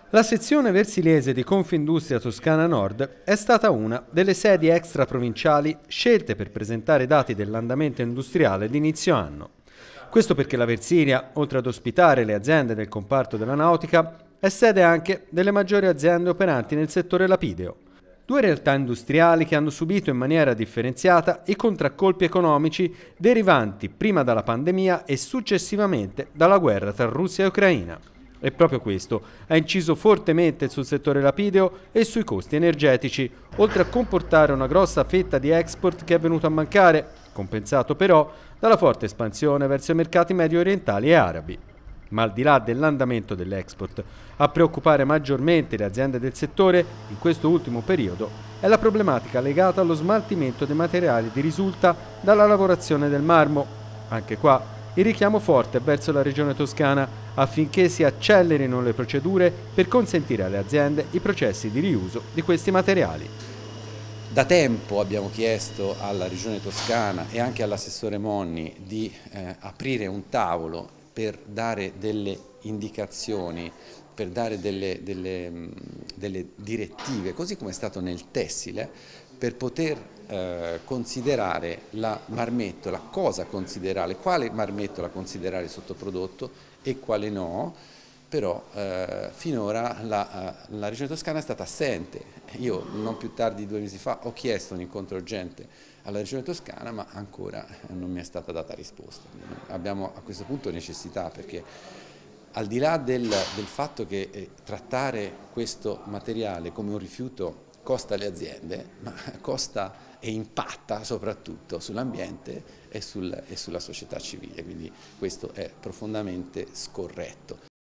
La sezione versiliese di Confindustria Toscana Nord è stata una delle sedi extraprovinciali scelte per presentare dati dell'andamento industriale di inizio anno. Questo perché la Versilia, oltre ad ospitare le aziende del comparto della nautica, è sede anche delle maggiori aziende operanti nel settore lapideo. Due realtà industriali che hanno subito in maniera differenziata i contraccolpi economici derivanti prima dalla pandemia e successivamente dalla guerra tra Russia e Ucraina. E proprio questo ha inciso fortemente sul settore lapideo e sui costi energetici, oltre a comportare una grossa fetta di export che è venuta a mancare, compensato però dalla forte espansione verso i mercati medio orientali e arabi. Ma al di là dell'andamento dell'export, a preoccupare maggiormente le aziende del settore in questo ultimo periodo è la problematica legata allo smaltimento dei materiali di risulta dalla lavorazione del marmo. Anche qua il richiamo forte verso la regione toscana affinché si accelerino le procedure per consentire alle aziende i processi di riuso di questi materiali. Da tempo abbiamo chiesto alla Regione Toscana e anche all'assessore Monni di aprire un tavolo per dare delle indicazioni, per dare delle direttive, così come è stato nel tessile, per poter considerare la marmettola, cosa considerare, quale marmettola considerare sottoprodotto e quale no. Però finora la Regione Toscana è stata assente. Io non più tardi di 2 mesi fa ho chiesto un incontro urgente alla Regione Toscana, ma ancora non mi è stata data risposta. Abbiamo a questo punto necessità, perché al di là del fatto che trattare questo materiale come un rifiuto costa alle aziende, ma costa e impatta soprattutto sull'ambiente e sulla società civile, quindi questo è profondamente scorretto.